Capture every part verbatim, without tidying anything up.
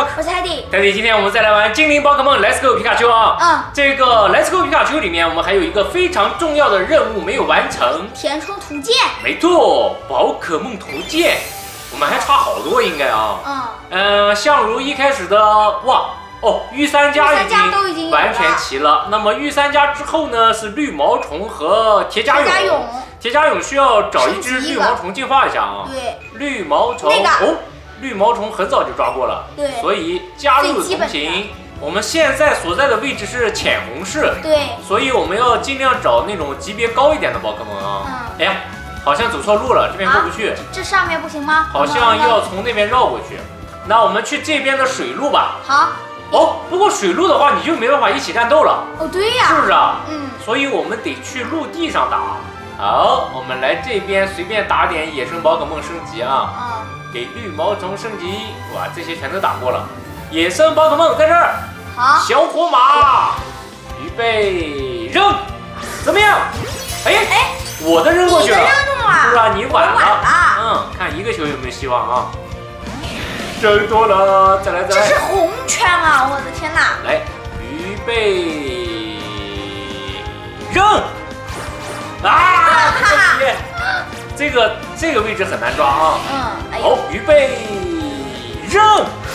Rock， 我是海底。 海底，今天我们再来玩精灵宝可梦 Let's Go 皮卡丘啊。 嗯， 这个 Let's Go 皮卡丘里面，我们还有一个非常重要的任务没有完成。 填充图鉴。 没错，宝可梦图鉴，我们还差好多应该啊。 嗯。 呃，像如一开始的哇哦，御三家已经完全齐了。那么御三家之后呢，是绿毛虫和铁甲蛹。铁甲蛹需要找一只绿毛虫进化一下啊。 对。 绿毛虫、 那个、 哦，绿毛虫很早就抓过了。 对。 所以加入同行。我们现在所在的位置是浅红市。 对。 所以我们要尽量找那种级别高一点的宝可梦啊。 嗯。 哎呀，好像走错路了，这边过不去。 啊、这, 这上面不行吗？ 好像要从那边绕过去。那我们去这边的水路吧。 好。 哦，不过水路的话，你就没办法一起战斗了。 哦，对呀。 是不是啊？ 嗯。 所以我们得去陆地上打。好，我们来这边随便打点野生宝可梦升级啊。 嗯。给绿毛虫升级，哇，这些全都打过了。野生宝可梦在这儿。 好。 小火马，预备扔，怎么样？哎哎，我的扔过去了。 你的扔中了。 是吧？你晚了。 晚了。 嗯，看一个球有没有希望啊？扔多了，再来再来。 这是红圈啊！我的天哪！ 来，预备扔！啊，这个这个位置很难抓啊。 嗯。哎、 好，预备扔！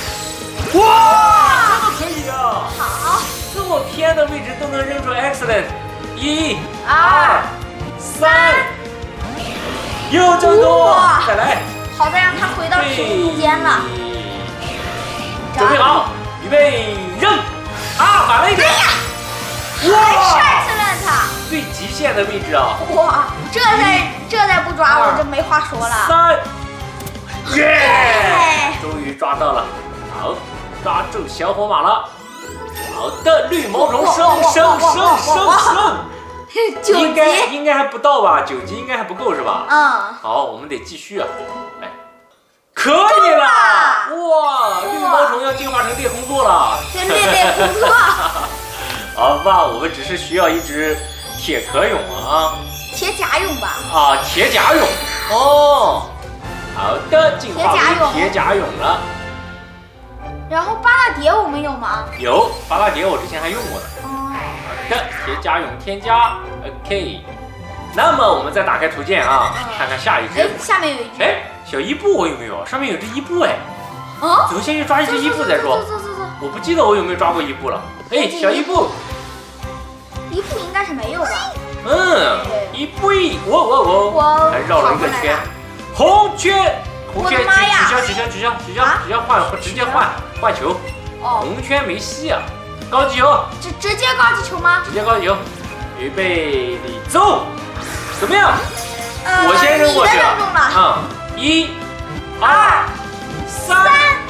哇，这个可以啊！ 好， 这么偏的位置都能扔出 excellent！ 一、 二、 三，又这么多！再来。 好在让他回到中间了。 准备好，预备扔！啊，晚了一点。 哇！帅死了他！ 最极限的位置啊！ 哇，这再这再不抓我就没话说了。 三，耶！终于抓到了，好，抓住小火马了。好的，绿毛虫升升升升升，应该应该还不到吧？九级应该还不够是吧？ 嗯。好， 我们得继续啊！来。可以了！哇，绿毛虫要进化成猎红座了！ 对，猎猎红座。 好吧，我们只是需要一只铁壳蛹啊。 铁甲蛹吧？ 啊，铁甲蛹。哦，好的，进化为铁甲蛹了。 然后巴拉蝶我们有吗？ 有，巴拉蝶我之前还用过呢。 哦。 好的，铁甲蛹添加 ，OK。那么我们再打开图鉴啊，看看下一只。 哎，下面有一只。 哎。小伊布我有没有？上面有只伊布哎。 啊？ 走，先去抓一只伊布再说。 走走走走。 我不记得我有没有抓过伊布了。哎，小伊布。 伊布应该是没有吧？ 嗯。伊布，我我我。 我。 还绕了一个圈。红圈，红圈，取消取消取消取消取消换，直接换换球。哦。红圈没戏啊！高级球。 直直接高级球吗？ 直接高级球。预备，你走。怎么样？我先扔过去了。嗯。一、二、三，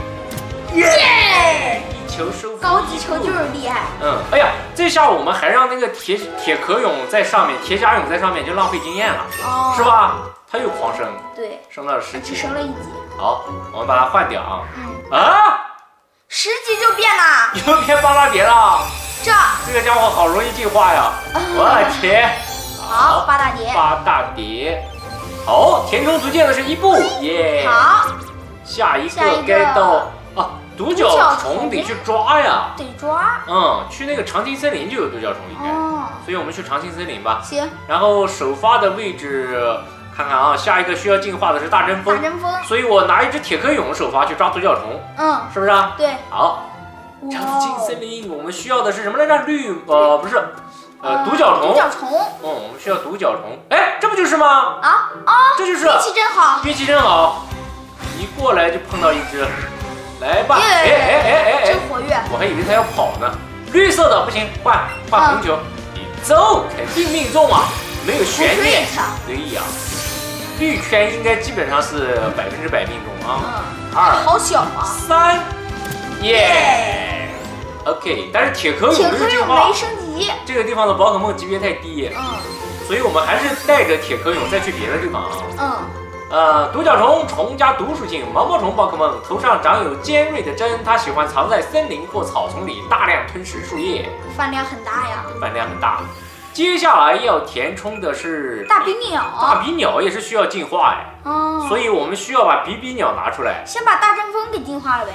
耶！一球收复。 高级球就是厉害。 嗯，哎呀，这下我们还让那个铁铁壳蛹在上面，铁甲蛹在上面，就浪费经验了，哦、是吧？它又狂升， 对， 升到了十级， 只升了一级。 好，我们把它换掉啊。 嗯。 啊！ 十级就变了。 又变巴拉蝶了。 这这个家伙好容易进化呀！我的天！ 好，八大蝶。 八大蝶。好，填充图鉴的是伊布，耶！ 好， 下一个该到啊，独角虫得去抓呀， 得抓。 嗯，去那个长青森林就有独角虫应该，哦，所以我们去长青森林吧。 行。然后首发的位置看看啊，下一个需要进化的是大针锋， 大针锋， 所以我拿一只铁壳蛹首发去抓独角虫， 嗯， 是不是啊？ 对。 好，长青森林我们需要的是什么来着？绿呃不是。呃，独角虫， 独角虫， 嗯，我们需要独角虫，哎，这不就是吗？ 啊啊， 这就是， 运气真好， 运气真好，一过来就碰到一只，来吧，哎哎哎哎哎， 真活跃， 我还以为它要跑呢，绿色的不行，换换红球，你走，肯定命中啊，没有悬念，对呀，绿圈应该基本上是百分之百命中啊，二， 好小啊， 三，耶。OK， 但是铁壳蛹没有进化， 没升级。 这个地方的宝可梦级别太低，嗯，所以我们还是带着铁壳蛹再去别的地方啊。嗯。呃，独角虫，虫加毒属性毛毛虫宝可梦，头上长有尖锐的针，它喜欢藏在森林或草丛里，大量吞食树叶。 饭量很大呀。 饭量很大。接下来要填充的是大比鸟。 大比鸟也是需要进化哎。哦。所以我们需要把比比鸟拿出来。 先把大针锋给进化了呗。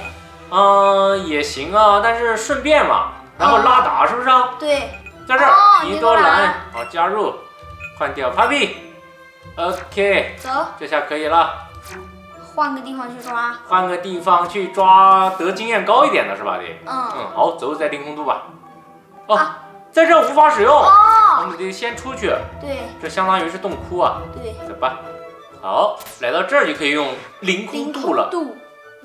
嗯，也行啊，但是顺便嘛，然后拉打是不是啊？ 对， 在这儿， 哦尼多兰，好加入，换掉 Papi。OK， 走， 这下可以了。 换个地方去抓。 换个地方去抓，得经验高一点的是吧？得。 嗯。 嗯，好，走，在凌空度吧。哦，啊、在这无法使用。哦。我们得先出去。 对。 这相当于是洞窟啊。 对。 走吧。好，来到这儿就可以用凌空度了。 度。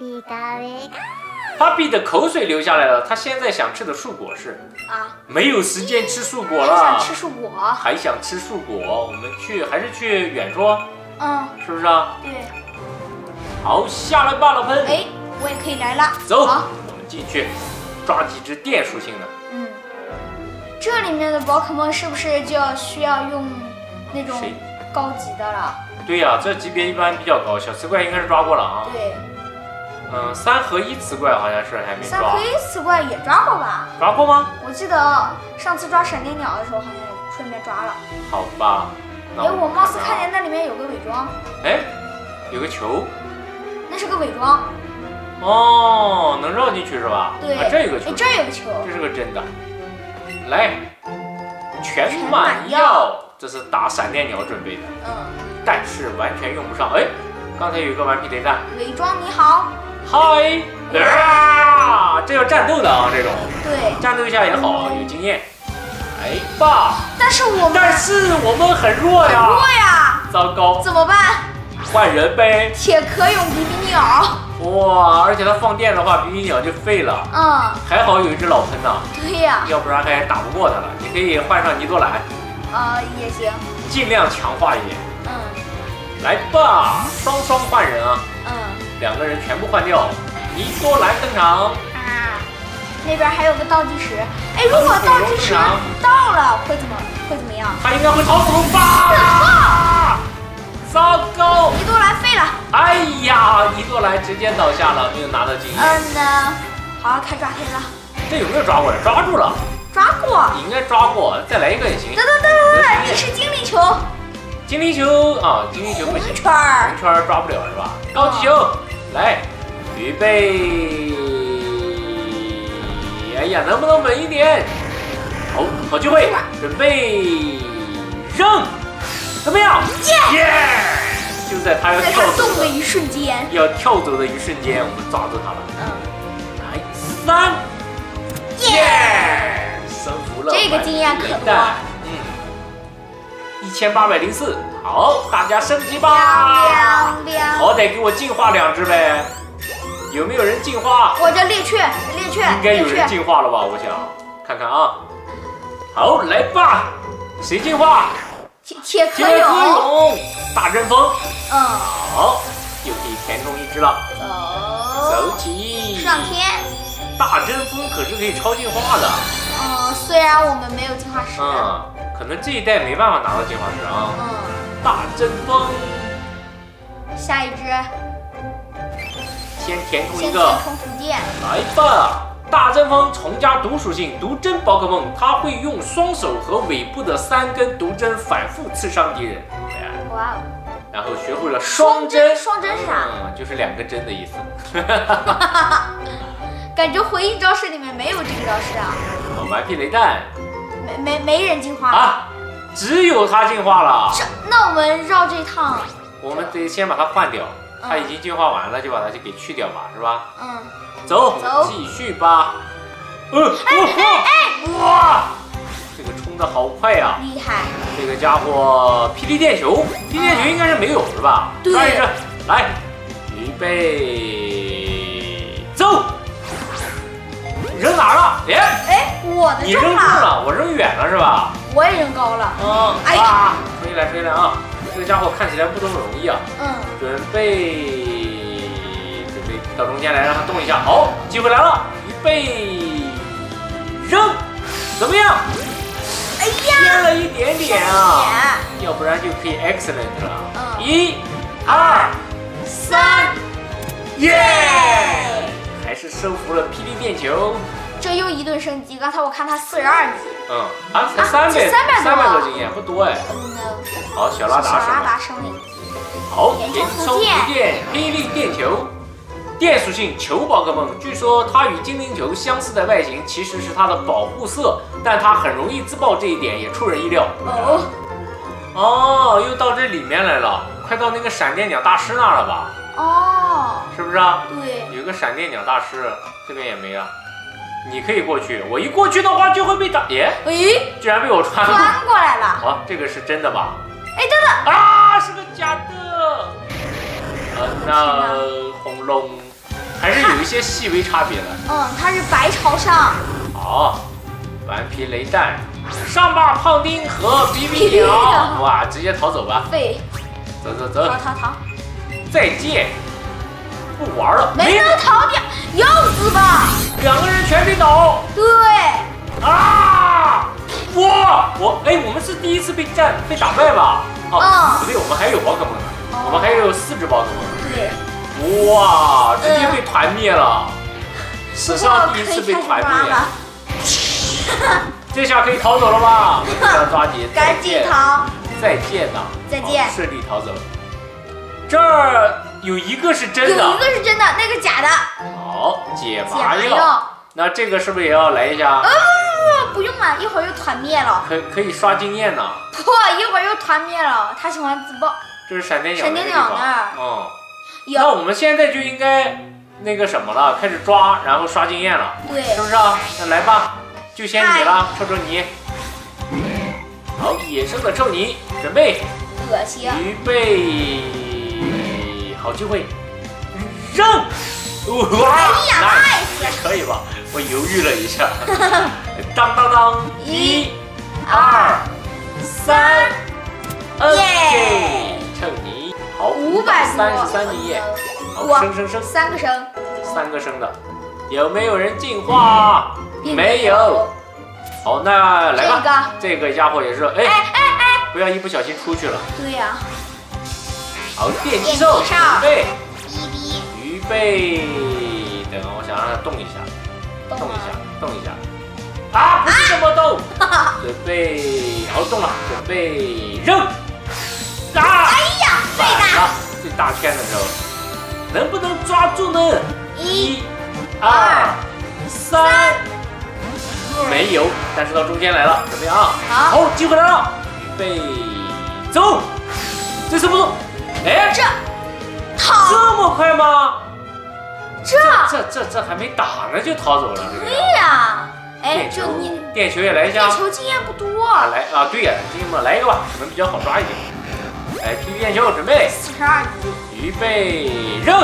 Papi 的口水流下来了，他现在想吃的树果是啊， 没有时间吃树果了。 还想吃树果？ 还想吃树果？我们去还是去远处？ 嗯， 是不是啊？ 对。 好，下来吧，老喷。 哎，我也可以来了。 走，我们进去抓几只电属性的。 嗯，这里面的宝可梦是不是就要需要用那种高级的了？ 对呀、啊，这级别一般比较高，小磁怪应该是抓过了啊。 对。 嗯，三合一磁怪好像是还没抓。 三合一磁怪也抓过吧？ 抓过吗？ 我记得上次抓闪电鸟的时候好像顺便抓了。 好吧。 哎，我貌似看见那里面有个伪装。 哎，有个球。 那是个伪装。 哦，能绕进去是吧？ 对。 啊，这有个球。 哎，这有个球。 这是个真的。来，全满药，这是打闪电鸟准备的。 嗯。 但是完全用不上。哎，刚才有一个顽皮雷弹。 伪装你好。 嗨！啊，这要战斗的啊，这种。 对。 战斗一下也好，有经验。来吧。 但是我们。 但是我们很弱呀。 很弱呀。 糟糕。 怎么办？ 换人呗。 铁壳用比比鸟。 哇，而且它放电的话，比比鸟就废了。 嗯。 还好有一只老喷呐。 对呀。 要不然还打不过它了。你可以换上尼多兰。 呃，也行。 尽量强化一点。 嗯。 来吧，双双换人啊。 嗯。 两个人全部换掉。尼多兰登场。 啊。那边还有个倒计时。哎，如果倒计时到了，会怎么会怎么样？ 他应该会逃走吧？糟糕！ 尼多兰废了。 哎呀，尼多兰直接倒下了，没有拿到经验。 嗯呢，好，开抓黑了。 这有没有抓过？抓住了。 抓过。 应该抓过，再来一个也行。 等等等等等，你是精灵球。 精灵球啊，精灵球不行。 圈儿。 圈儿抓不了是吧？高级球，来，预备。哎呀，能不能稳一点？好，好机会，准备扔，怎么样？耶！就在他要跳走的一瞬间， 要跳走的一瞬间，我们抓住他了。嗯，来三，耶！升服了， 这个经验可多。 嗯，一千八百零四，好，大家升级吧。好歹给我进化两只呗。有没有人进化？ 我这猎雀，猎雀， 应该有人进化了吧？我想看看啊。好，来吧，谁进化？ 铁壳蛹， 大阵风。 嗯。 好，又可以填充一只了。 走， 走起， 上天。 大阵风可是可以超进化的。 嗯，虽然我们没有进化石。 嗯，可能这一代没办法拿到进化石啊。 嗯。 大阵风。 下一只。 先填充一个， 填充图鉴。 来吧，大阵风重加毒属性，毒针宝可梦，它会用双手和尾部的三根毒针反复刺伤敌人。 哇哦！ 然后学会了双针， 双针是啥？ 嗯，就是两个针的意思。 感觉回忆招式里面没有这个招式啊。 顽皮雷弹， 没没没人进化啊，只有它进化了。 这那我们绕这趟， 我们得先把它换掉。它已经进化完了，就把它就给去掉吧，是吧？ 嗯。 走， 走， 继续吧。嗯， 哎哎哎！ 哇，这个冲的好快呀！ 厉害！ 这个家伙，霹雳电球，霹雳电球应该是没有是吧？ 对。 抓一只，来，预备，走。扔哪了？哎哎，我的你扔中了，我扔远了是吧？ 我也扔高了。 嗯。 哎呀， 吹来吹来啊！这个家伙看起来不怎么容易啊。 嗯。 准备，准备到中间来，让它动一下。好，机会来了，预备，扔，怎么样？ 哎呀， 偏了一点点啊，要不然就可以 excellent 了。 嗯。 一、二、三，耶！还是收服了霹雳电球。 这又一顿升级，刚才我看他四十二级。 嗯，啊，才三百， 三百三百多经验，不多哎。好，小拉达升了。 小拉达升了。 好，填充图鉴，霹雳电球。 电属性球宝可梦，据说它与精灵球相似的外形其实是它的保护色，但它很容易自爆，这一点也出人意料。 哦， 哦，又到这里面来了，快到那个闪电鸟大师那儿了吧？ 哦， 是不是啊？ 对， 有个闪电鸟大师，这边也没啊。你可以过去，我一过去的话就会被打。耶， 诶， 居然被我穿过。 穿过来了。 啊，这个是真的吧？ 哎，真的啊，是个假的。呃，那红龙还是有一些细微差别的。 嗯，它是白朝上。 好，顽皮雷弹，上吧，胖丁和比比鸟。哇，直接逃走吧。 对， 走走走。 逃逃逃。 再见。不玩了。 没能逃掉，要死吧！ 两个人全被倒。 对。 啊！哇，我哎，我们是第一次被战被打败吧？哦， 嗯、 不对，我们还有宝可梦呢，哦、我们还有四只宝可梦。 对。 哇，直接被团灭了，嗯、史上第一次被团灭。这下可以逃走了吧？不要抓紧， 赶紧逃！ 再见呐！ 再见！ 顺利逃走。这儿有一个是真的， 有一个是真的，那个假的。 好，解麻药。那这个是不是也要来一下？ 呃，不用了，一会儿又团灭了。 可可以刷经验呢。 不，一会儿又团灭了。他喜欢自爆。 这是闪电鸟。 闪电鸟那儿。 嗯。那我们现在就应该那个什么了，开始抓，然后刷经验了。 对。 是不是啊？那来吧，就先你了，臭臭泥。好，野生的臭泥，准备。 恶心。 预备。好机会，扔！哇， 哎呀， 还可以吧？我犹豫了一下。当当当，一、二、三 ，OK， 臭泥，好， 五百三十三经验，好，升升升， 三个升， 三个升的，有没有人进化？没有。好，那来吧，这个家伙也是，哎哎哎，不要一不小心出去了。 对呀。 好，电击兽，准备， 预备，等我想让它动一下，动一下，动一下，啊，不是这么动，准备，好动了，准备扔，啊， 哎呀，最大， 最大天的时候，能不能抓住呢？ 一、 二、三，没有，但是到中间来了，准备啊，好，机会来了，预备，走，这次不动。哎， 这逃这么快吗？ 这这这这还没打呢就逃走了， 对呀。哎，就你电球也来一下。 电球经验不多。 啊，来啊，对呀，经验嘛，来一个吧，可能比较好抓一点。来 ，P P 电球准备。 四十二级。 预备扔。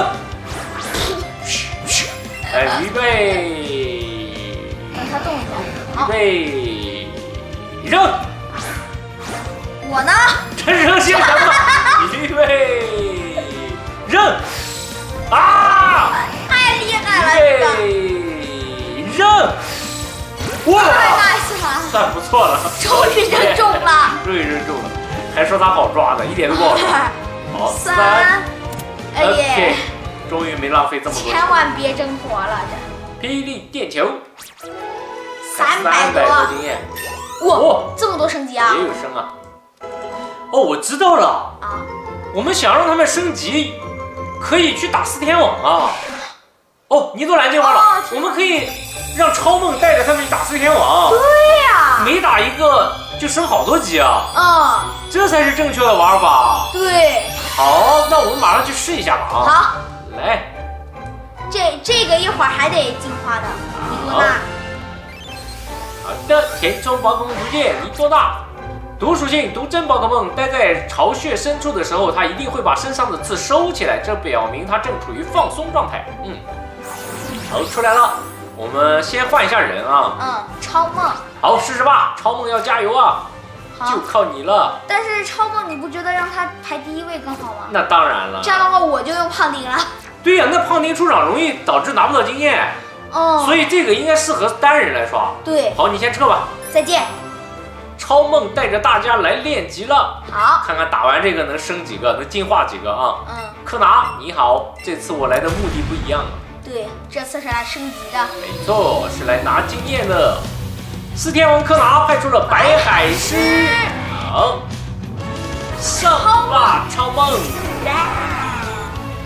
哎，预备。 让它动一下。 预备扔。 我呢？ 这扔些什么？预备扔啊！ 太厉害了！ 预备扔！哇，算不错了， 终于扔中了， 终于扔中了，还说他好抓的，一点都不好抓。好，三， 哎耶， 终于没浪费这么多。 千万别挣脱了这。霹雳电球， 三百多经验， 哇，这么多升级啊！ 也有升啊。哦，我知道了啊。我们想让他们升级，可以去打四天王啊！哦，尼多兰进化了，哦、我们可以让超梦带着他们去打四天王。 对呀、啊， 每打一个就升好多级啊！ 嗯， 这才是正确的玩法。 对， 好，那我们马上去试一下吧啊！ 好， 来， 这这个一会儿还得进化的，尼多纳。 好的，填充宝可梦图鉴，尼多纳。毒属性毒针宝可梦待在巢穴深处的时候，它一定会把身上的刺收起来，这表明它正处于放松状态。嗯，好，出来了，我们先换一下人啊。 嗯，超梦。 好，试试吧，超梦要加油啊！就靠你了。 但是超梦，你不觉得让他排第一位更好吗？ 那当然了。 这样的话，我就用胖丁了。 对呀、啊，那胖丁出场容易导致拿不到经验。哦。所以这个应该适合单人来刷。 对。 好，你先撤吧。 再见。 超梦带着大家来练级了， 好， 看看打完这个能升几个，能进化几个啊？嗯，柯南你好，这次我来的目的不一样了。 对，这次是来升级的。 没错，是来拿经验的。四天王柯南派出了白海狮，好，上吧，超梦！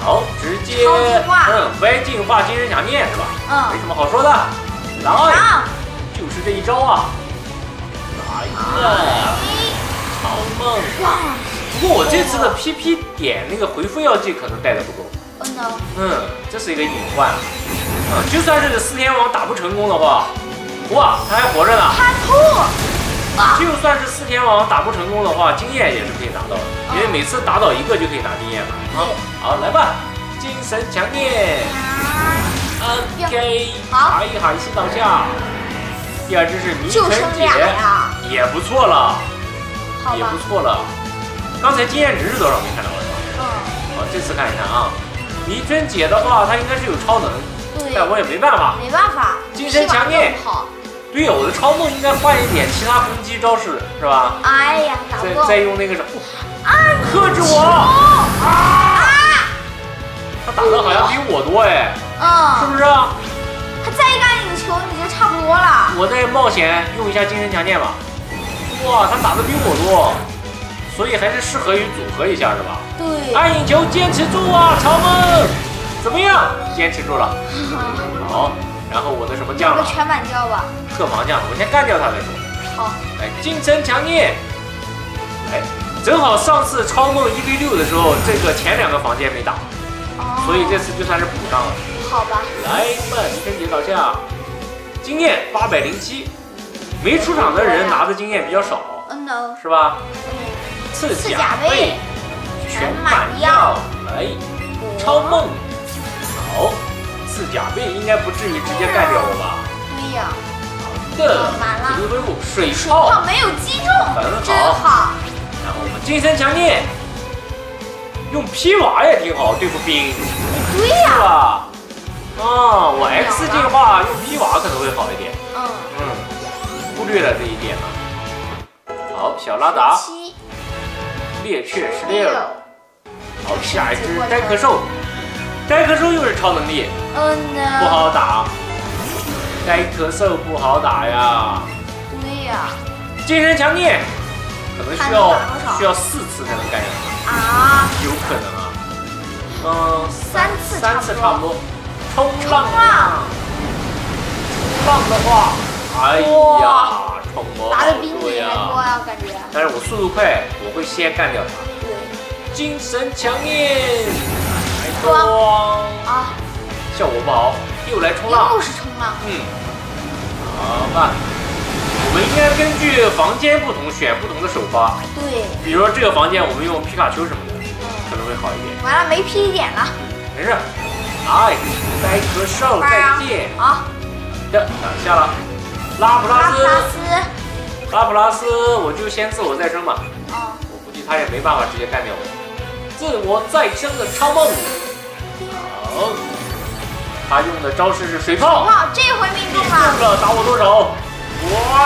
好，直接嗯 Y 进化精神强念是吧？嗯，没什么好说的。来，就是这一招啊！来了，超梦。不过我这次的 P P 点那个回复药剂可能带的不够。嗯，这是一个隐患。嗯，就算是四天王打不成功的话，哇，他还活着呢。 他吐。 就算是四天王打不成功的话，经验也是可以拿到的，因为每次打倒一个就可以拿经验了。啊，好，来吧，精神强念。OK， 卡一海西倒下。第二只是迷城姐，也不错了，也不错了。刚才经验值是多少？没看到是吧？嗯。好，这次看一看啊。迷春姐的话，她应该是有超能，但我也没办法。 没办法。 精神强念。对呀，我的超梦应该换一点其他攻击招式，是吧？ 哎呀， 再再用那个什么，克制我！啊！他打的好像比我多哎，嗯，是不是？ 他再干一个球你就差不多了。 我再冒险用一下精神强念吧。哇，他打的比我多，所以还是适合于组合一下，是吧？ 对。 暗影球坚持住啊，超梦！怎么样？坚持住了。好。然后我的什么将了？ 全满将吧。 特防将，我先干掉他再说。 好。 来，精神强念。来，正好上次超梦一 v 六的时候，这个前两个房间没打，哦、所以这次就算是补上了。 好吧。 来，慢春节倒下，经验八百零七，没出场的人拿的经验比较少，嗯 no， 是吧？嗯。刺甲背，全满药，来，超梦，好。刺甲背应该不至于直接干掉我吧？ 对呀。 好的，满了。回复水炮没有击中，真好。 然后我们精神强念，用披瓦也挺好对付冰。 对呀。 是吧？啊，我 X 进化用披瓦可能会好一点。嗯嗯，忽略了这一点了。好，小拉达。猎雀十六。好，下一只呆壳兽。呆壳兽又是超能力，嗯呢，不好打。呆壳兽不好打呀。 对呀。 精神强念，可能需要需要四次才能干掉它。啊？有可能啊。嗯， 三次三次差不多。冲浪啊！冲浪的话，哎呀，冲我打的比你还多呀，感觉。 但是我速度快，我会先干掉它。对。精神强念。咣啊！效果不好，又来冲浪， 又是冲浪。 嗯，好吧，我们应该根据房间不同选不同的首发。 对， 比如说这个房间我们用皮卡丘什么的，可能会好一点。 完了，没 P 点了。 没事。哎，呆壳兽再见。 好的，打下了。拉普拉斯，拉普拉斯，我就先自我再生吧。啊，我估计他也没办法直接干掉我。自我再生的超梦。好，他用的招式是水炮， 哇，这回命中了！ 中了，打我多少？哇！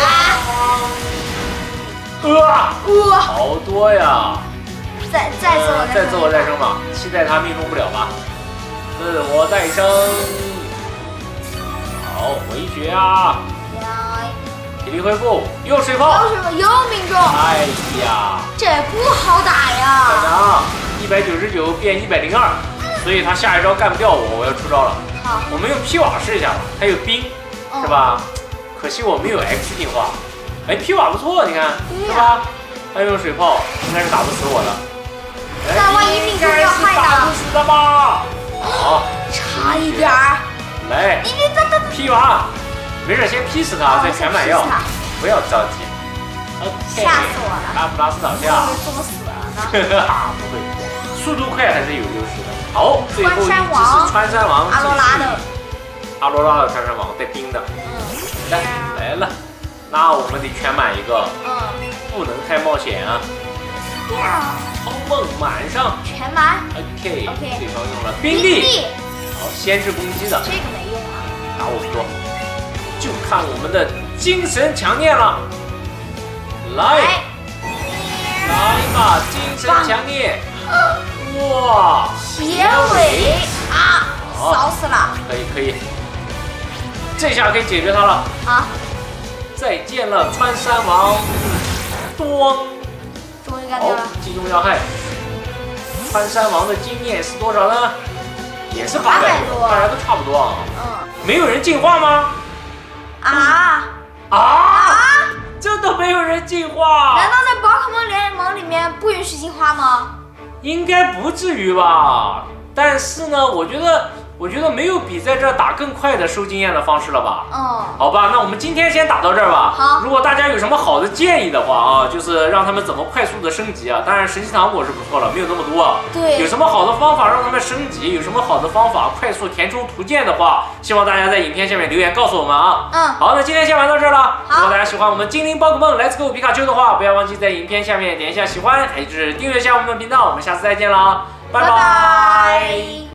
啊！哇！好多呀！ 再再自我再自我再生吧，期待他命中不了吧？自我再生。好，回血啊！体力恢复，又水炮， 又水炮，又命中！ 哎呀， 这不好打呀！ 看啊，一百九十九变一百零二。所以他下一招干不掉我，我要出招了。好，我们用披瓦试一下吧，它有冰，是吧？可惜我没有 X 进化。哎，披瓦不错，你看，是吧？他用水炮，应该是打不死我的。 那万一命中要害呢？ 打不死的吧？好， 差一点儿。 来，披瓦，没事，先劈死他，再全满药，不要着急。 吓死我了！ 拉普拉斯倒下。 会作死了呢？ 不会，速度快还是有优势的。好，最后一只是穿山王， 阿罗拉的， 阿罗拉的穿山王带冰的。嗯，来来了，那我们得全满一个，嗯，不能太冒险啊。超梦满上， 全满。 OK OK， 对方用了冰力，好，先制攻击的， 这个没用啊， 打我不多，就看我们的精神强念了，来，来吧，精神强念。哇！ 结尾啊，扫死了！ 可以可以，这下可以解决他了。好，再见了，穿山王。咣！ 终于干掉了。 击中要害。穿山王的经验是多少呢？ 也是八百多，大家都差不多啊。嗯，没有人进化吗？ 啊啊！这都没有人进化？ 难道在宝可梦联盟里面不允许进化吗？ 应该不至于吧。但是呢，我觉得。我觉得没有比在这儿打更快的收经验的方式了吧？嗯，好吧，那我们今天先打到这儿吧。 好， 如果大家有什么好的建议的话啊，就是让他们怎么快速的升级啊。当然神奇糖果是不错了，没有那么多。 对， 有什么好的方法让他们升级？有什么好的方法快速填充图鉴的话，希望大家在影片下面留言告诉我们啊。嗯，好，那今天先玩到这儿了。如果大家喜欢我们精灵宝可梦 Let's Go 皮卡丘的话，不要忘记在影片下面点一下喜欢，还有就是订阅一下我们的频道。我们下次再见了，拜拜。